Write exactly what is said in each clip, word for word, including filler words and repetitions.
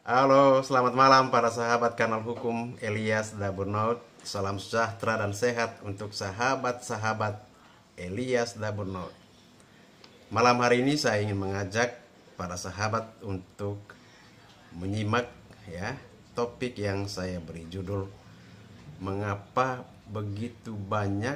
Halo, selamat malam para sahabat kanal hukum Elias Daburnaut. Salam sejahtera dan sehat untuk sahabat-sahabat Elias Daburnaut. Malam hari ini saya ingin mengajak para sahabat untuk menyimak ya topik yang saya beri judul mengapa begitu banyak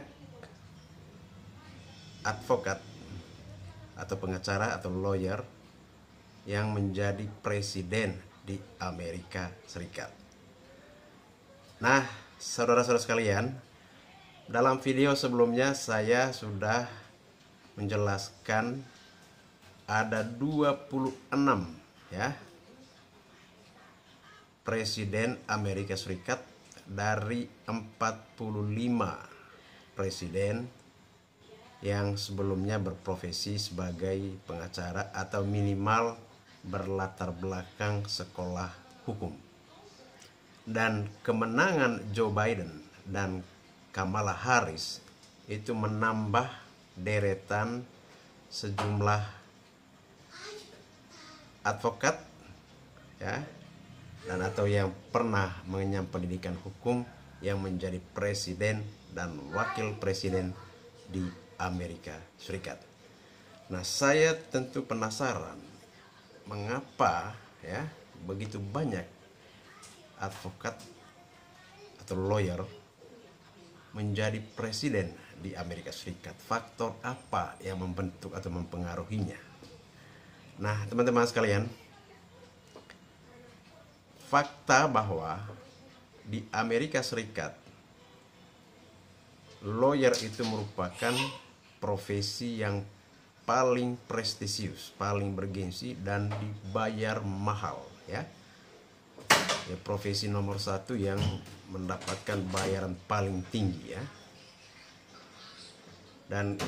advokat atau pengacara atau lawyer yang menjadi presiden di Amerika Serikat. Nah, saudara-saudara sekalian, dalam video sebelumnya saya sudah menjelaskan ada dua puluh enam ya presiden Amerika Serikat dari empat puluh lima presiden yang sebelumnya berprofesi sebagai pengacara atau minimal berlatar belakang sekolah hukum. Dan kemenangan Joe Biden dan Kamala Harris itu menambah deretan sejumlah advokat ya dan atau yang pernah mengenyam pendidikan hukum yang menjadi presiden dan wakil presiden di Amerika Serikat. Nah, saya tentu penasaran mengapa ya begitu banyak advokat atau lawyer menjadi presiden di Amerika Serikat. Faktor apa yang membentuk atau mempengaruhinya? Nah, teman-teman sekalian, fakta bahwa di Amerika Serikat lawyer itu merupakan profesi yang paling prestisius, paling bergengsi dan dibayar mahal ya. Ya, profesi nomor satu yang mendapatkan bayaran paling tinggi ya. Dan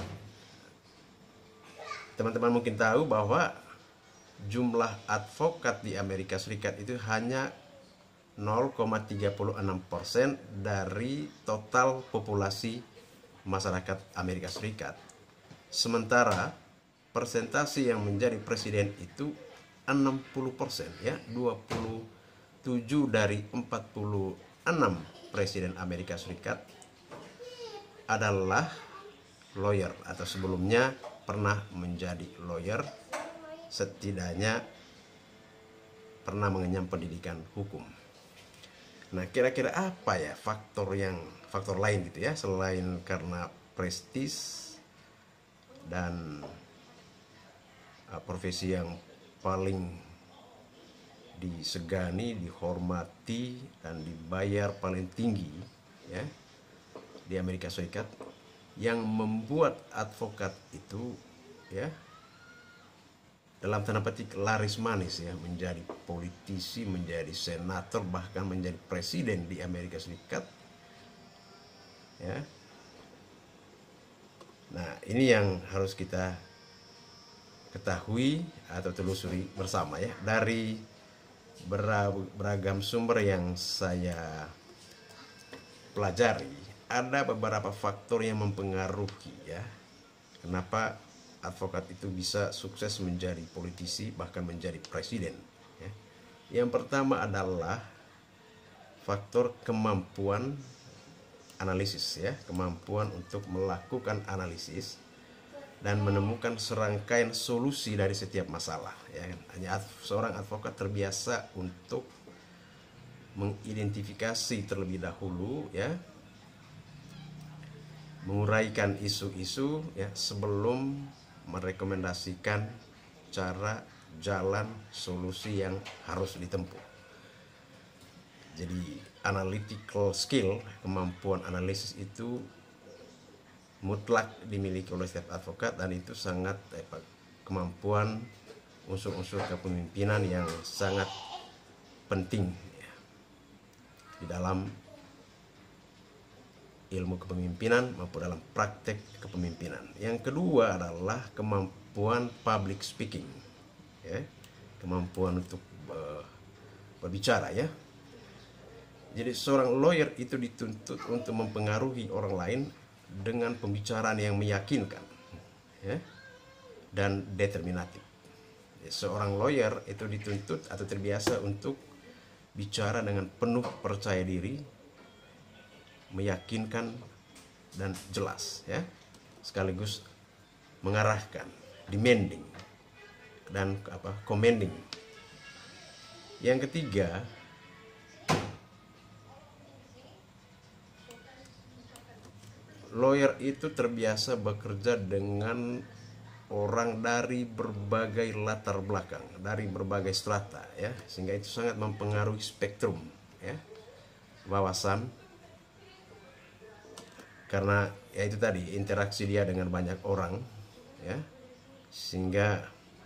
teman-teman mungkin tahu bahwa jumlah advokat di Amerika Serikat itu hanya nol koma tiga enam persen dari total populasi masyarakat Amerika Serikat. Sementara persentase yang menjadi presiden itu enam puluh persen ya, dua puluh tujuh dari empat puluh enam presiden Amerika Serikat adalah lawyer atau sebelumnya pernah menjadi lawyer, setidaknya pernah mengenyam pendidikan hukum. Nah, kira-kira apa ya faktor yang faktor lain gitu ya selain karena prestis dan uh, profesi yang paling disegani, dihormati dan dibayar paling tinggi ya di Amerika Serikat yang membuat advokat itu ya dalam tanda petik laris manis ya menjadi politisi, menjadi senator, bahkan menjadi presiden di Amerika Serikat ya. Nah, ini yang harus kita ketahui atau telusuri bersama ya dari beragam sumber yang saya pelajari. Ada beberapa faktor yang mempengaruhi ya kenapa advokat itu bisa sukses menjadi politisi bahkan menjadi presiden ya. Yang pertama adalah faktor kemampuan analisis ya, kemampuan untuk melakukan analisis dan menemukan serangkaian solusi dari setiap masalah ya. Hanya seorang advokat terbiasa untuk mengidentifikasi terlebih dahulu ya, menguraikan isu-isu ya sebelum merekomendasikan cara, jalan, solusi yang harus ditempuh. Jadi analytical skill, kemampuan analisis itu mutlak dimiliki oleh setiap advokat dan itu sangat eh, kemampuan unsur-unsur kepemimpinan yang sangat penting ya, di dalam ilmu kepemimpinan maupun dalam praktek kepemimpinan. Yang kedua adalah kemampuan public speaking ya, kemampuan untuk uh, berbicara ya. Jadi seorang lawyer itu dituntut untuk mempengaruhi orang lain dengan pembicaraan yang meyakinkan ya, dan determinatif. Seorang lawyer itu dituntut atau terbiasa untuk bicara dengan penuh percaya diri, meyakinkan dan jelas, ya, sekaligus mengarahkan, demanding dan apa commanding. Yang ketiga, lawyer itu terbiasa bekerja dengan orang dari berbagai latar belakang, dari berbagai strata, ya, sehingga itu sangat mempengaruhi spektrum, ya, wawasan, karena ya itu tadi interaksi dia dengan banyak orang, ya, sehingga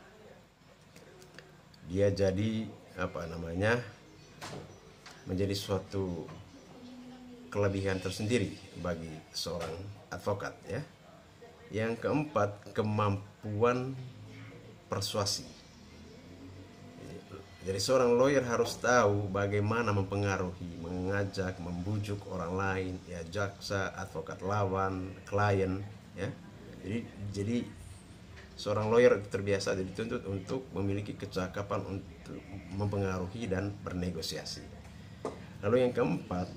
dia jadi apa namanya menjadi suatu kelebihan tersendiri bagi seorang advokat, ya. Yang keempat, kemampuan persuasi. Jadi seorang lawyer harus tahu bagaimana mempengaruhi, mengajak, membujuk orang lain, ya, jaksa, advokat lawan, klien, ya. Jadi jadi seorang lawyer terbiasa dituntut untuk memiliki kecakapan untuk mempengaruhi dan bernegosiasi. Lalu yang keempat,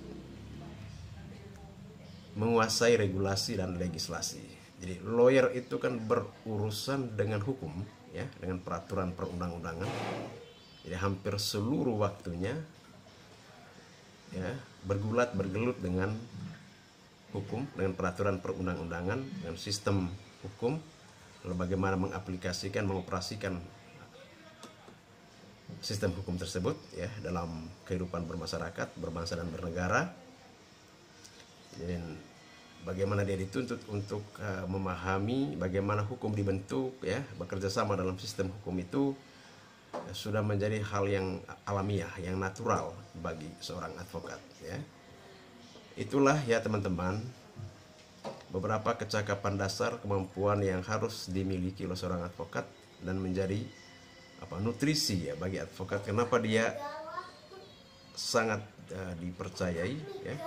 menguasai regulasi dan legislasi. Jadi lawyer itu kan berurusan dengan hukum, ya, dengan peraturan perundang-undangan. Jadi hampir seluruh waktunya, ya, bergulat bergelut dengan hukum, dengan peraturan perundang-undangan, dengan sistem hukum, lalu bagaimana mengaplikasikan, mengoperasikan sistem hukum tersebut, ya, dalam kehidupan bermasyarakat, berbangsa dan bernegara. Dan bagaimana dia dituntut untuk uh, memahami bagaimana hukum dibentuk, ya, bekerja sama dalam sistem hukum itu ya, sudah menjadi hal yang alamiah, yang natural bagi seorang advokat, ya. Itulah, ya, teman-teman, beberapa kecakapan dasar, kemampuan yang harus dimiliki oleh seorang advokat dan menjadi apa nutrisi, ya, bagi advokat. Kenapa dia sangat uh, dipercayai, ya,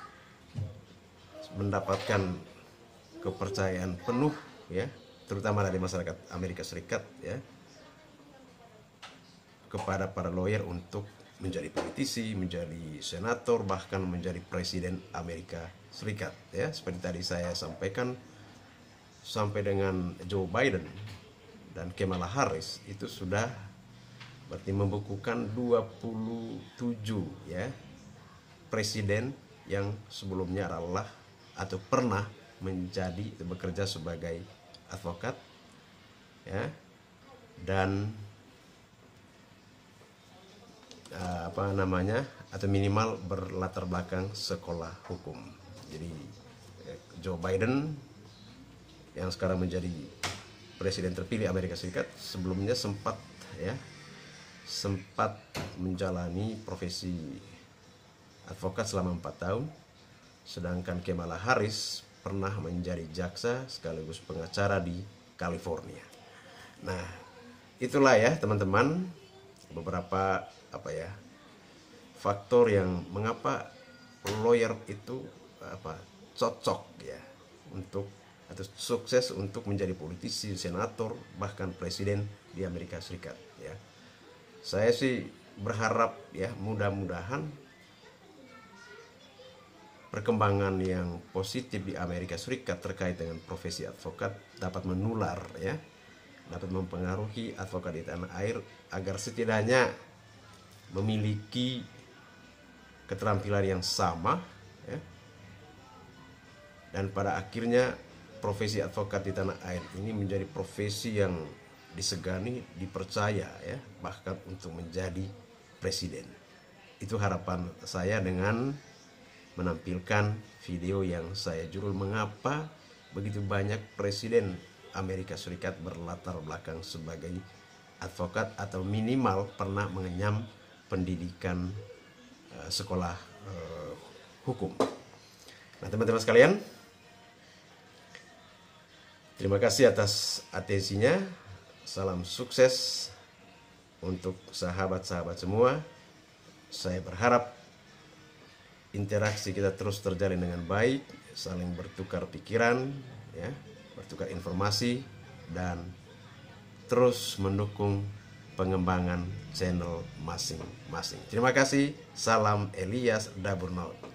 mendapatkan kepercayaan penuh, ya, terutama dari masyarakat Amerika Serikat, ya, kepada para lawyer untuk menjadi politisi, menjadi senator, bahkan menjadi presiden Amerika Serikat, ya. Seperti tadi saya sampaikan, sampai dengan Joe Biden dan Kamala Harris itu sudah berarti membukukan dua puluh tujuh, ya, presiden yang sebelumnya adalah atau pernah menjadi bekerja sebagai advokat, ya, dan uh, apa namanya atau minimal berlatar belakang sekolah hukum. Jadi Joe Biden yang sekarang menjadi presiden terpilih Amerika Serikat sebelumnya sempat, ya, sempat menjalani profesi advokat selama empat tahun. Sedangkan Kamala Harris pernah menjadi jaksa sekaligus pengacara di California. Nah, itulah, ya, teman-teman, beberapa apa ya faktor yang mengapa lawyer itu apa cocok, ya, untuk atau sukses untuk menjadi politisi, senator, bahkan presiden di Amerika Serikat, ya. Saya sih berharap, ya, mudah-mudahan perkembangan yang positif di Amerika Serikat terkait dengan profesi advokat dapat menular, ya, dapat mempengaruhi advokat di tanah air agar setidaknya memiliki keterampilan yang sama, ya, dan pada akhirnya profesi advokat di tanah air ini menjadi profesi yang disegani, dipercaya, ya, bahkan untuk menjadi presiden. Itu harapan saya dengan menampilkan video yang saya judul mengapa begitu banyak presiden Amerika Serikat berlatar belakang sebagai advokat atau minimal pernah mengenyam pendidikan uh, sekolah uh, hukum. Nah, teman-teman sekalian, terima kasih atas atensinya. Salam sukses untuk sahabat-sahabat semua. Saya berharap interaksi kita terus terjalin dengan baik, saling bertukar pikiran, ya, bertukar informasi, dan terus mendukung pengembangan channel masing-masing. Terima kasih. Salam Elias Daburnaut.